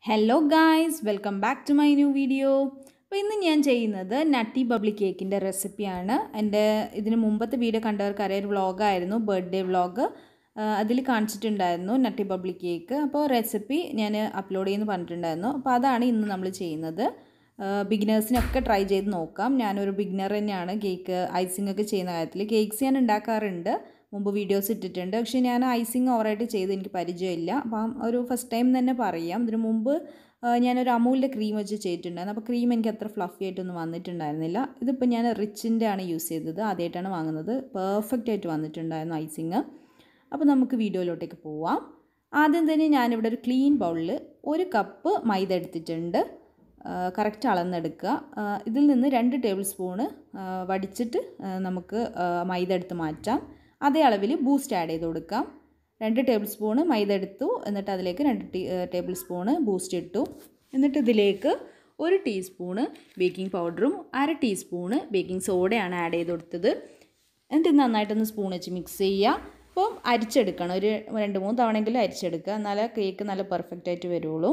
Hello guys, welcome back to my new video. അപ്പോൾ ഇന്ന് ഞാൻ ചെയ്യുന്നത് നട്ടി ബബ്ലി കേക്കിൻ്റെ റെസിപ്പിയാണ്. എൻ്റെ ഇതിന് മുമ്പത്തെ വീഡിയോ കണ്ടവർക്കറിയാം, ഒരു വ്ളോഗായിരുന്നു, ബർത്ത്ഡേ വ്ളോഗ്. അതിൽ കാണിച്ചിട്ടുണ്ടായിരുന്നു നട്ടി ബബ്ലി കേക്ക്. അപ്പോൾ റെസിപ്പി ഞാൻ അപ്ലോഡ് ചെയ്യുമെന്ന് പറഞ്ഞിട്ടുണ്ടായിരുന്നു. അപ്പോൾ അതാണ് ഇന്ന് നമ്മൾ ചെയ്യുന്നത്. ബിഗിനേഴ്സിനൊക്കെ ട്രൈ ചെയ്ത് നോക്കാം. ഞാനൊരു ബിഗിനർ തന്നെയാണ് കേക്ക് ഐസിംഗ് ഒക്കെ ചെയ്യുന്ന കാര്യത്തിൽ. കേക്ക്സ് ഞാൻ ഉണ്ടാക്കാറുണ്ട്, മുമ്പ് വീഡിയോസ് ഇട്ടിട്ടുണ്ട്. പക്ഷേ ഞാൻ ഐസിങ് ഓവറായിട്ട് ചെയ്ത് എനിക്ക് പരിചയമില്ല. അപ്പം ഒരു ഫസ്റ്റ് ടൈം തന്നെ പറയാം. ഇതിന് മുമ്പ് ഞാനൊരു അമൂലിൻ്റെ ക്രീം വെച്ച് ചെയ്തിട്ടുണ്ടായിരുന്നു. അപ്പോൾ ക്രീം എനിക്ക് അത്ര ഫ്ലഫി ആയിട്ടൊന്നും വന്നിട്ടുണ്ടായിരുന്നില്ല. ഇതിപ്പോൾ ഞാൻ റിച്ചിൻ്റെ ആണ് യൂസ് ചെയ്തത്, ആദ്യമായിട്ടാണ് വാങ്ങുന്നത്. പെർഫെക്റ്റ് ആയിട്ട് വന്നിട്ടുണ്ടായിരുന്നു ഐസിങ്. അപ്പോൾ നമുക്ക് വീഡിയോയിലോട്ടേക്ക് പോവാം. ആദ്യം തന്നെ ഞാനിവിടെ ഒരു ക്ലീൻ ബൗളിൽ 1 കപ്പ് മൈദ എടുത്തിട്ടുണ്ട്. കറക്റ്റ് അളന്നെടുക്കുക. ഇതിൽ നിന്ന് 2 ടേബിൾ സ്പൂണ് വടിച്ചിട്ട് നമുക്ക് മൈദ എടുത്ത് മാറ്റാം. അതേ അളവിൽ ബൂസ്റ്റ് ആഡ് ചെയ്ത് കൊടുക്കാം. 2 ടേബിൾ സ്പൂണ് മൈദ എടുത്തു, എന്നിട്ട് അതിലേക്ക് 2 ടേബിൾ സ്പൂണ് ബൂസ്റ്റ് ഇട്ടു. എന്നിട്ട് ഇതിലേക്ക് 1 ടീസ്പൂണ് ബേക്കിംഗ് പൗഡറും 1/2 ടീസ്പൂണ് ബേക്കിംഗ് സോഡയാണ് ആഡ് ചെയ്ത് കൊടുത്തത്. എന്നിട്ട് നന്നായിട്ടൊന്ന് സ്പൂൺ വെച്ച് മിക്സ് ചെയ്യുക. അപ്പം അരിച്ചെടുക്കണം, ഒരു 2-3 തവണയെങ്കിലും അരിച്ചെടുക്കുക, എന്നാലേ കേക്ക് നല്ല പെർഫെക്റ്റ് ആയിട്ട് വരുള്ളൂ.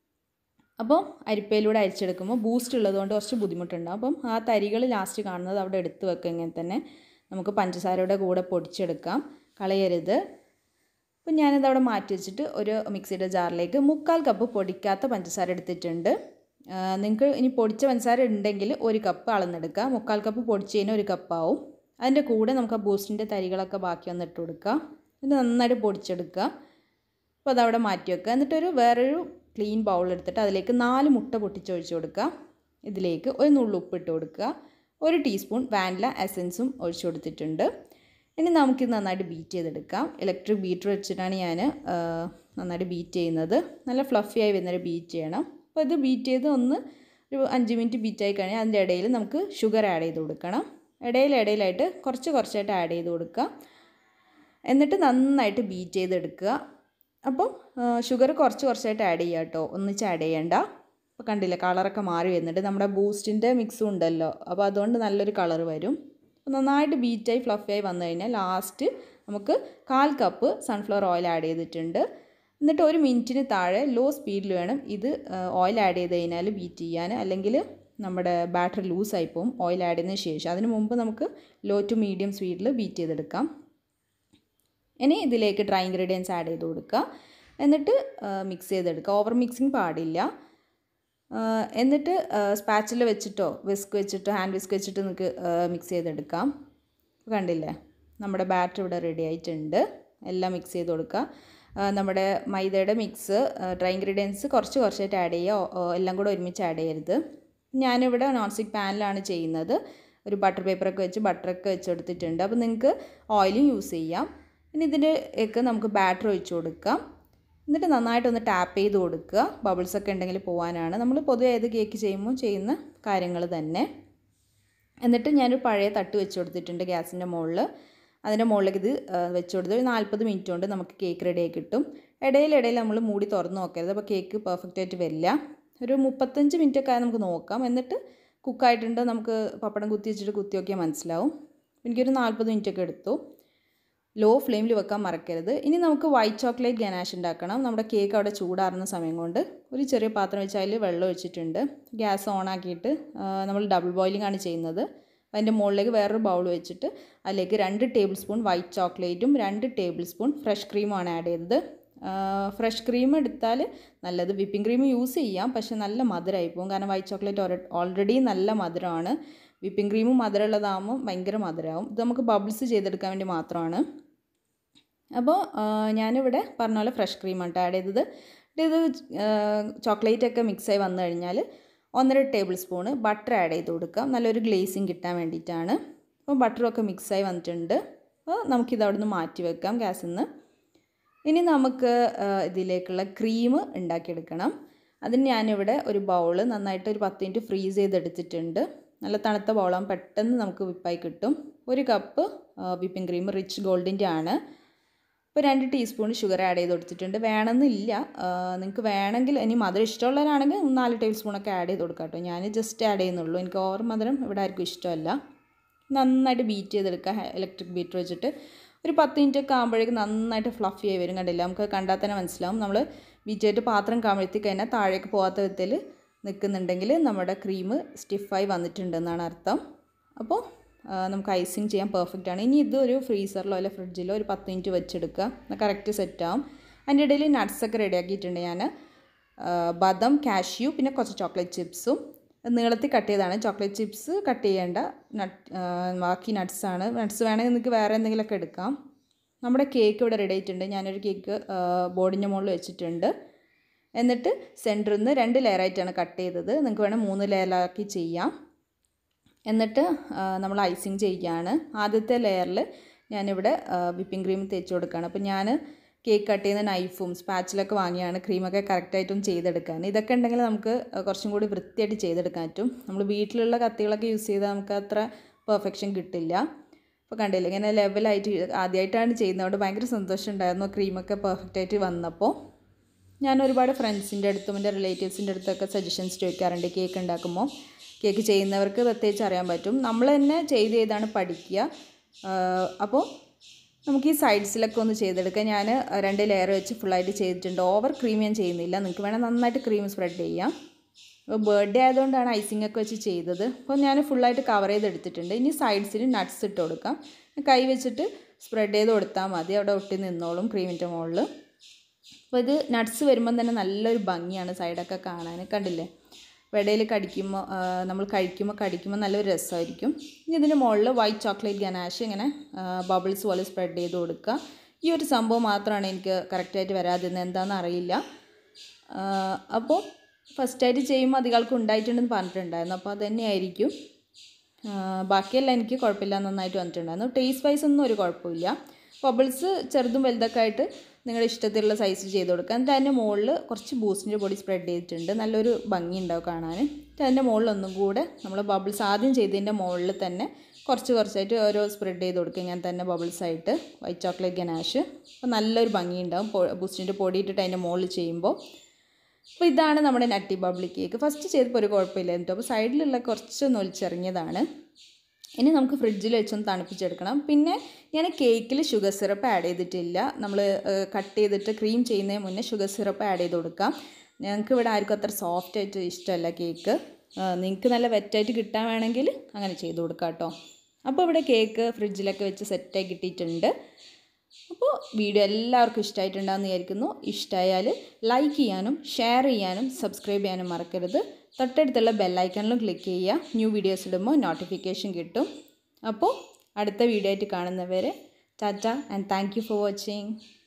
അപ്പോൾ അരിപ്പയിലൂടെ അരിച്ചെടുക്കുമ്പോൾ ബൂസ്റ്റ് ഉള്ളതുകൊണ്ട് കുറച്ച് ബുദ്ധിമുട്ടുണ്ടാകും. അപ്പം ആ തരികൾ ലാസ്റ്റ് കാണുന്നത് അവിടെ എടുത്ത് വെക്കുക. ഇങ്ങനെ തന്നെ നമുക്ക് പഞ്ചസാരയുടെ കൂടെ പൊടിച്ചെടുക്കാം, കളയരുത്. അപ്പം ഞാനിത് അവിടെ മാറ്റി വെച്ചിട്ട് ഒരു മിക്സിയുടെ ജാറിലേക്ക് 1/4 കപ്പ് പൊടിക്കാത്ത പഞ്ചസാര എടുത്തിട്ടുണ്ട്. നിങ്ങൾക്ക് ഇനി പൊടിച്ച പഞ്ചസാര ഉണ്ടെങ്കിൽ 1 കപ്പ് അളന്നെടുക്കുക. 1/4 കപ്പ് പൊടിച്ച് കഴിഞ്ഞാൽ 1 കപ്പാവും. അതിൻ്റെ കൂടെ നമുക്ക് ആ ബൂസ്റ്റിൻ്റെ തരികളൊക്കെ ബാക്കി വന്ന് ഇട്ട് കൊടുക്കുക. എന്നിട്ട് നന്നായിട്ട് പൊടിച്ചെടുക്കുക. അപ്പോൾ അതവിടെ മാറ്റി വെക്കുക. എന്നിട്ടൊരു വേറൊരു ക്ലീൻ ബൗൾ എടുത്തിട്ട് അതിലേക്ക് 4 മുട്ട പൊട്ടിച്ചൊഴിച്ച് കൊടുക്കുക. ഇതിലേക്ക് ഒരു നുള്ളു ഉപ്പിട്ട് കൊടുക്കുക. 1 ടീസ്പൂൺ വാനില എസൻസും ഒഴിച്ചു കൊടുത്തിട്ടുണ്ട്. ഇനി നമുക്കിത് നന്നായിട്ട് ബീറ്റ് ചെയ്തെടുക്കാം. ഇലക്ട്രിക് ബീറ്റർ വെച്ചിട്ടാണ് ഞാൻ നന്നായിട്ട് ബീറ്റ് ചെയ്യുന്നത്. നല്ല ഫ്ലഫിയായി വരുന്നവരെ ബീറ്റ് ചെയ്യണം. അപ്പോൾ ഇത് ബീറ്റ് ചെയ്ത് ഒരു 5 മിനിറ്റ് ബീറ്റായി കഴിഞ്ഞാൽ അതിൻ്റെ ഇടയിൽ നമുക്ക് ഷുഗർ ആഡ് ചെയ്ത് കൊടുക്കണം. ഇടയിലായിട്ട് കുറച്ചായിട്ട് ആഡ് ചെയ്ത് കൊടുക്കുക. എന്നിട്ട് നന്നായിട്ട് ബീറ്റ് ചെയ്തെടുക്കുക. അപ്പോൾ ഷുഗർ കുറച്ചായിട്ട് ആഡ് ചെയ്യുക കേട്ടോ, ഒന്നിച്ച് ആഡ് ചെയ്യണ്ട. അപ്പോൾ കണ്ടില്ലേ, കളറൊക്കെ മാറി വരുന്നുണ്ട്. നമ്മുടെ ബൂസ്റ്റിൻ്റെ മിക്സും ഉണ്ടല്ലോ, അപ്പോൾ അതുകൊണ്ട് നല്ലൊരു കളർ വരും. അപ്പോൾ നന്നായിട്ട് ബീറ്റായി ഫ്ലഫിയായി വന്നു കഴിഞ്ഞാൽ ലാസ്റ്റ് നമുക്ക് 1/4 കപ്പ് സൺഫ്ലവർ ഓയിൽ ആഡ് ചെയ്തിട്ടുണ്ട്. എന്നിട്ട് 1 മിനിറ്റിന് താഴെ ലോ സ്പീഡിൽ വേണം ഇത് ഓയിൽ ആഡ് ചെയ്ത് കഴിഞ്ഞാൽ ബീറ്റ് ചെയ്യാൻ, അല്ലെങ്കിൽ നമ്മുടെ ബാറ്റർ ലൂസായി പോകും ഓയിൽ ആഡ് ചെയ്തതിന് ശേഷം. അതിന് മുമ്പ് നമുക്ക് ലോ ടു മീഡിയം സ്പീഡിൽ ബീറ്റ് ചെയ്തെടുക്കാം. ഇനി ഇതിലേക്ക് ഡ്രൈ ഇൻഗ്രീഡിയൻസ് ആഡ് ചെയ്ത് കൊടുക്കുക. എന്നിട്ട് മിക്സ് ചെയ്തെടുക്കുക. ഓവർ മിക്സിങ് പാടില്ല. എന്നിട്ട് സ്പാച്ചില വെച്ചിട്ടോ വിസ്ക് വെച്ചിട്ടോ ഹാൻഡ് വിസ്ക് വെച്ചിട്ട് നിങ്ങൾക്ക് മിക്സ് ചെയ്തെടുക്കാം. കണ്ടില്ലേ, നമ്മുടെ ബാറ്റർ ഇവിടെ റെഡി ആയിട്ടുണ്ട്. എല്ലാം മിക്സ് ചെയ്ത് കൊടുക്കുക. നമ്മുടെ മൈദയുടെ മിക്സ് ഡ്രൈ ഇൻഗ്രീഡിയൻസ് കുറച്ചായിട്ട് ആഡ് ചെയ്യുക, എല്ലാം കൂടെ ഒരുമിച്ച് ആഡ് ചെയ്യരുത്. ഞാനിവിടെ നോൺ സ്റ്റിക്ക് പാനിലാണ് ചെയ്യുന്നത്. ഒരു ബട്ടർ പേപ്പറൊക്കെ വെച്ച് ബട്ടറൊക്കെ വെച്ച് കൊടുത്തിട്ടുണ്ട്. അപ്പോൾ നിങ്ങൾക്ക് ഓയിലും യൂസ് ചെയ്യാം. ഇനി ഇതിലേക്ക് നമുക്ക് ബാറ്റർ ഒഴിച്ച് കൊടുക്കാം. എന്നിട്ട് നന്നായിട്ടൊന്ന് ടാപ്പ് ചെയ്ത് കൊടുക്കുക. ബബിൾസൊക്കെ ഉണ്ടെങ്കിൽ പോകാനാണ്. നമ്മൾ പൊതുവെ ഏത് കേക്ക് ചെയ്യുമ്പോൾ ചെയ്യുന്ന കാര്യങ്ങൾ തന്നെ. എന്നിട്ട് ഞാനൊരു പഴയ തട്ട് വെച്ച് കൊടുത്തിട്ടുണ്ട് ഗ്യാസിൻ്റെ മുകളിൽ. അതിൻ്റെ മുകളിലേക്ക് ഇത് വെച്ച് കൊടുത്ത് ഒരു 40 മിനിറ്റ് കൊണ്ട് നമുക്ക് കേക്ക് റെഡിയായി കിട്ടും. ഇടയിൽ നമ്മൾ മൂടി തുറന്ന് നോക്കരുത്, അപ്പോൾ കേക്ക് പെർഫെക്റ്റ് ആയിട്ട് വരില്ല. ഒരു 35 മിനിറ്റൊക്കെ ആയാൽ നമുക്ക് നോക്കാം. എന്നിട്ട് കുക്കായിട്ടുണ്ട് നമുക്ക് പപ്പടം കുത്തി വെച്ചിട്ട് കുത്തി നോക്കിയാൽ മനസ്സിലാവും. എനിക്കൊരു 40 മിനിറ്റൊക്കെ എടുത്തു. ലോ ഫ്ലെയിമിൽ വെക്കാൻ മറക്കരുത്. ഇനി നമുക്ക് വൈറ്റ് ചോക്ലേറ്റ് ഗനാഷ് ഉണ്ടാക്കണം. നമ്മുടെ കേക്ക് അവിടെ ചൂടാറുന്ന സമയം കൊണ്ട് ഒരു ചെറിയ പാത്രം വെച്ച് അതിൽ വെള്ളം ഒഴിച്ചിട്ടുണ്ട്. ഗ്യാസ് ഓൺ ആക്കിയിട്ട് നമ്മൾ ഡബിൾ ബോയിലിംഗ് ആണ് ചെയ്യുന്നത്. അതിൻ്റെ മുകളിലേക്ക് വേറൊരു ബൗൾ വെച്ചിട്ട് അതിലേക്ക് 2 ടേബിൾ സ്പൂൺ വൈറ്റ് ചോക്ലേറ്റും 2 ടേബിൾ സ്പൂൺ ഫ്രഷ് ക്രീമുമാണ് ആഡ് ചെയ്തത്. ഫ്രഷ് ക്രീം എടുത്താൽ നല്ലത്. വിപ്പിംഗ് ക്രീം യൂസ് ചെയ്യാം, പക്ഷേ നല്ല മധുരമായി പോകും. കാരണം വൈറ്റ് ചോക്ലേറ്റ് ഓൾറെഡി നല്ല മധുരമാണ്. വിപ്പിംഗ് ക്രീമും മധുരമുള്ളതാകുമ്പോൾ ഭയങ്കര മധുരമാവും. ഇത് നമുക്ക് ബബിൾസ് ചെയ്തെടുക്കാൻ വേണ്ടി മാത്രമാണ്. അപ്പോൾ ഞാനിവിടെ പറഞ്ഞ പോലെ ഫ്രഷ് ക്രീമാണ് ആഡ് ചെയ്തത്. ഇത് ചോക്ലേറ്റൊക്കെ മിക്സായി വന്നു കഴിഞ്ഞാൽ 1.5 ടേബിൾ സ്പൂണ് ബട്ടർ ആഡ് ചെയ്ത് കൊടുക്കാം, നല്ലൊരു ഗ്ലേസിങ് കിട്ടാൻ വേണ്ടിയിട്ടാണ്. അപ്പോൾ ബട്ടറൊക്കെ മിക്സായി വന്നിട്ടുണ്ട്. അപ്പോൾ നമുക്കിത് അവിടെ നിന്ന് മാറ്റി വെക്കാം ഗ്യാസിൽ നിന്ന്. ഇനി നമുക്ക് ഇതിലേക്കുള്ള ക്രീം ഉണ്ടാക്കിയെടുക്കണം. അതിന് ഞാനിവിടെ ഒരു ബൗള് നന്നായിട്ട് ഒരു 10 മിനിറ്റ് ഫ്രീസ് ചെയ്തെടുത്തിട്ടുണ്ട്. നല്ല തണുത്ത ബൗളാകുമ്പോൾ പെട്ടെന്ന് നമുക്ക് വിപ്പായി കിട്ടും. 1 കപ്പ് വിപ്പിംഗ് ക്രീം റിച്ച് ഗോൾഡിൻ്റെ ആണ്. ഇപ്പോൾ 2 ടീസ്പൂൺ ഷുഗർ ആഡ് ചെയ്ത് കൊടുത്തിട്ടുണ്ട്. വേണമെന്നില്ല, നിങ്ങൾക്ക് വേണമെങ്കിൽ ഇനി മധുരം ഇഷ്ടമുള്ളവരാണെങ്കിൽ 4 ടേബിൾ സ്പൂണൊക്കെ ആഡ് ചെയ്ത് കൊടുക്കാം കേട്ടോ. ഞാൻ ജസ്റ്റ് ആഡ് ചെയ്യുന്നുള്ളൂ, എനിക്ക് ഓവർ മധുരം ഇവിടെ ആർക്കും ഇഷ്ടമല്ല. നന്നായിട്ട് ബീറ്റ് ചെയ്തെടുക്കുക ഇലക്ട്രിക് ബീറ്റർ വെച്ചിട്ട്. ഒരു 10 മിനിറ്റൊക്കെ ആകുമ്പോഴേക്കും നന്നായിട്ട് ഫ്ലഫി ആയി വരും. കണ്ടില്ല, നമുക്ക് കണ്ടാൽ തന്നെ മനസ്സിലാവും. നമ്മൾ ബീറ്റായിട്ട് പാത്രം കമഴ്ത്തി കഴിഞ്ഞാൽ താഴേക്ക് പോകാത്ത വിധത്തിൽ നിൽക്കുന്നുണ്ടെങ്കിൽ നമ്മുടെ ക്രീം സ്റ്റിഫായി വന്നിട്ടുണ്ടെന്നാണ് അർത്ഥം. അപ്പോൾ നമുക്ക് ഐസിങ് ചെയ്യാൻ പെർഫെക്റ്റ് ആണ്. ഇനി ഇതൊരു ഫ്രീസറിലോ അല്ലെങ്കിൽ ഫ്രിഡ്ജിലോ ഒരു 10 മിനിറ്റ് വെച്ചെടുക്കുക, കറക്റ്റ് സെറ്റാവും. അതിൻ്റെ ഇടയിൽ നട്ട്സൊക്കെ റെഡിയാക്കിയിട്ടുണ്ട് ഞാൻ. ബദാം, കാഷ്യൂ, പിന്നെ കുറച്ച് ചോക്ലേറ്റ് ചിപ്സും നീളത്തിൽ കട്ട് ചെയ്താണ്. ചോക്ലേറ്റ് ചിപ്സ് കട്ട് ചെയ്യേണ്ട, ബാക്കി നട്ട്സാണ്. നട്ട്സ് വേണമെങ്കിൽ നിങ്ങൾക്ക് വേറെ എന്തെങ്കിലുമൊക്കെ എടുക്കാം. നമ്മുടെ കേക്ക് ഇവിടെ റെഡി ആയിട്ടുണ്ട്. ഞാനൊരു കേക്ക് ബോർഡിൻ്റെ മുകളിൽ വെച്ചിട്ടുണ്ട്. എന്നിട്ട് സെൻറ്ററിൽ നിന്ന് 2 ലെയറായിട്ടാണ് കട്ട് ചെയ്തത്. നിങ്ങൾക്ക് വേണമെങ്കിൽ 3 ലെയറാക്കി ചെയ്യാം. എന്നിട്ട് നമ്മൾ ഐസിങ് ചെയ്യുകയാണ്. ആദ്യത്തെ ലെയറിൽ ഞാനിവിടെ വിപ്പിംഗ് ക്രീം തേച്ച് കൊടുക്കുകയാണ്. അപ്പോൾ ഞാൻ കേക്ക് കട്ട് ചെയ്യുന്ന നൈഫും സ്പാച്ചിലൊക്കെ വാങ്ങിയാണ് ക്രീമൊക്കെ കറക്റ്റായിട്ടും ചെയ്തെടുക്കാൻ. ഇതൊക്കെ ഉണ്ടെങ്കിൽ നമുക്ക് കുറച്ചും കൂടി വൃത്തിയായിട്ട് ചെയ്തെടുക്കാൻ പറ്റും. നമ്മൾ വീട്ടിലുള്ള കത്തികളൊക്കെ യൂസ് ചെയ്താൽ നമുക്ക് അത്ര പെർഫെക്ഷൻ കിട്ടില്ല. അപ്പോൾ കണ്ടില്ല, ഇങ്ങനെ ലെവലായിട്ട് ആദ്യമായിട്ടാണ് ചെയ്യുന്നതുകൊണ്ട് ഭയങ്കര സന്തോഷം ഉണ്ടായിരുന്നു ക്രീമൊക്കെ പെർഫെക്റ്റായിട്ട് വന്നപ്പോൾ. ഞാൻ ഒരുപാട് ഫ്രണ്ട്സിൻ്റെ അടുത്തും എൻ്റെ റിലേറ്റീവ്സിൻ്റെ അടുത്തൊക്കെ സജഷൻസ് ചോദിക്കാറുണ്ട്. കേക്ക് ഉണ്ടാക്കുമ്പോൾ കേക്ക് ചെയ്യുന്നവർക്ക് പ്രത്യേകിച്ച് അറിയാൻ പറ്റും. നമ്മൾ തന്നെ ചെയ്താണ് പഠിക്കുക. അപ്പോൾ നമുക്ക് ഈ സൈഡ്സിലൊക്കെ ഒന്ന് ചെയ്തെടുക്കാം. ഞാൻ 2 ലെയർ വെച്ച് ഫുള്ളായിട്ട് ചെയ്തിട്ടുണ്ട്. ഓവർ ക്രീം ഞാൻ ചെയ്യുന്നില്ല. നിങ്ങൾക്ക് വേണമെങ്കിൽ നന്നായിട്ട് ക്രീം സ്പ്രെഡ് ചെയ്യാം. അപ്പോൾ ബർത്ത്ഡേ ആയതുകൊണ്ടാണ് ഐസിംഗ് ഒക്കെ വെച്ച് ചെയ്തത്. അപ്പോൾ ഞാൻ ഫുള്ളായിട്ട് കവർ ചെയ്തെടുത്തിട്ടുണ്ട്. ഇനി സൈഡ്സിൽ നട്ട്സ് ഇട്ട് കൊടുക്കാം. കൈ വെച്ചിട്ട് സ്പ്രെഡ് ചെയ്ത് കൊടുത്താൽ മതി, അവിടെ ഒട്ടി നിന്നോളും ക്രീമിൻ്റെ മുകളിൽ. അപ്പോൾ ഇത് നട്ട്സ് വരുമ്പം തന്നെ നല്ലൊരു ഭംഗിയാണ് സൈഡൊക്കെ കാണാൻ. കണ്ടില്ലേ, ഇടയിൽ കടിക്കുമ്പോൾ നമ്മൾ കടിക്കുമ്പോൾ നല്ലൊരു രസമായിരിക്കും. ഇനി ഇതിൻ്റെ മുകളിൽ വൈറ്റ് ചോക്ലേറ്റ് ഗനാഷ് ഇങ്ങനെ ബബിൾസ് പോലെ സ്പ്രെഡ് ചെയ്ത് കൊടുക്കുക. ഈ ഒരു സംഭവം മാത്രമാണ് എനിക്ക് കറക്റ്റായിട്ട് വരാതിരുന്നത്, എന്താണെന്ന് അറിയില്ല. അപ്പോൾ ഫസ്റ്റായിട്ട് ചെയ്യുമ്പോൾ അധികാൾക്ക് ഉണ്ടായിട്ടുണ്ടെന്ന് പറഞ്ഞിട്ടുണ്ടായിരുന്നു. അപ്പോൾ അതുതന്നെയായിരിക്കും. ബാക്കിയെല്ലാം എനിക്ക് കുഴപ്പമില്ല, നന്നായിട്ട് വന്നിട്ടുണ്ടായിരുന്നു. ടേസ്റ്റ് വൈസ് ഒന്നും ഒരു കുഴപ്പമില്ല. ബബിൾസ് ചെറുതും വലുതൊക്കെ ആയിട്ട് നിങ്ങളുടെ ഇഷ്ടത്തിലുള്ള സൈസ് ചെയ്ത് കൊടുക്കുക. എന്നിട്ട് അതിൻ്റെ മുകളിൽ കുറച്ച് ബൂസ്റ്റിൻ്റെ പൊടി സ്പ്രെഡ് ചെയ്തിട്ടുണ്ട്. നല്ലൊരു ഭംഗി ഉണ്ടാവും കാണാൻ. അതിൻ്റെ മുകളിൽ ഒന്നും കൂടെ നമ്മൾ ബബിൾസ് ആദ്യം ചെയ്തതിൻ്റെ മുകളിൽ തന്നെ കുറച്ചായിട്ട് ഓരോ സ്പ്രെഡ് ചെയ്ത് കൊടുക്കുക. ഇങ്ങനെ തന്നെ ബബിൾസായിട്ട് വൈറ്റ് ചോക്ലേറ്റ് ഗനാഷ്. അപ്പോൾ നല്ലൊരു ഭംഗി ഉണ്ടാവും ബൂസ്റ്റിൻ്റെ പൊടി ഇട്ടിട്ട് അതിൻ്റെ മുകളിൽ ചെയ്യുമ്പോൾ. അപ്പോൾ ഇതാണ് നമ്മുടെ നട്ടി ബബ്ലി കേക്ക്. ഫസ്റ്റ് ചെയ്തപ്പോൾ ഒരു കുഴപ്പമില്ലായിരുന്നു കേട്ടോ. അപ്പോൾ സൈഡിലുള്ള കുറച്ചൊന്ന് ഒലിച്ചിറങ്ങിയതാണ്. ഇനി നമുക്ക് ഫ്രിഡ്ജിൽ വെച്ചൊന്ന് തണുപ്പിച്ചെടുക്കണം. പിന്നെ ഞാൻ കേക്കിൽ ഷുഗർ സിറപ്പ് ആഡ് ചെയ്തിട്ടില്ല. നമ്മൾ കട്ട് ചെയ്തിട്ട് ക്രീം ചെയ്യുന്നതിന് മുന്നേ ഷുഗർ സിറപ്പ് ആഡ് ചെയ്ത് കൊടുക്കാം. ഞങ്ങൾക്ക് ഇവിടെ ആർക്കും അത്ര സോഫ്റ്റായിട്ട് ഇഷ്ടമല്ല കേക്ക്. നിങ്ങൾക്ക് നല്ല വെറ്റായിട്ട് കിട്ടാൻ വേണമെങ്കിൽ അങ്ങനെ ചെയ്ത് കൊടുക്കാം കേട്ടോ. അപ്പോൾ ഇവിടെ കേക്ക് ഫ്രിഡ്ജിലൊക്കെ വെച്ച് സെറ്റായി കിട്ടിയിട്ടുണ്ട്. അപ്പോൾ വീഡിയോ എല്ലാവർക്കും ഇഷ്ടമായിട്ടുണ്ടാകുമെന്ന് വിചാരിക്കുന്നു. ഇഷ്ടമായാൽ ലൈക്ക് ചെയ്യാനും ഷെയർ ചെയ്യാനും സബ്സ്ക്രൈബ് ചെയ്യാനും മറക്കരുത്. തൊട്ടടുത്തുള്ള ബെല്ലൈക്കണിലും ക്ലിക്ക് ചെയ്യുക. ന്യൂ വീഡിയോസ് ഇടുമ്പോൾ നോട്ടിഫിക്കേഷൻ കിട്ടും. അപ്പോൾ അടുത്ത വീഡിയോ ആയിട്ട് കാണുന്നവരെ tata and thank you for watching.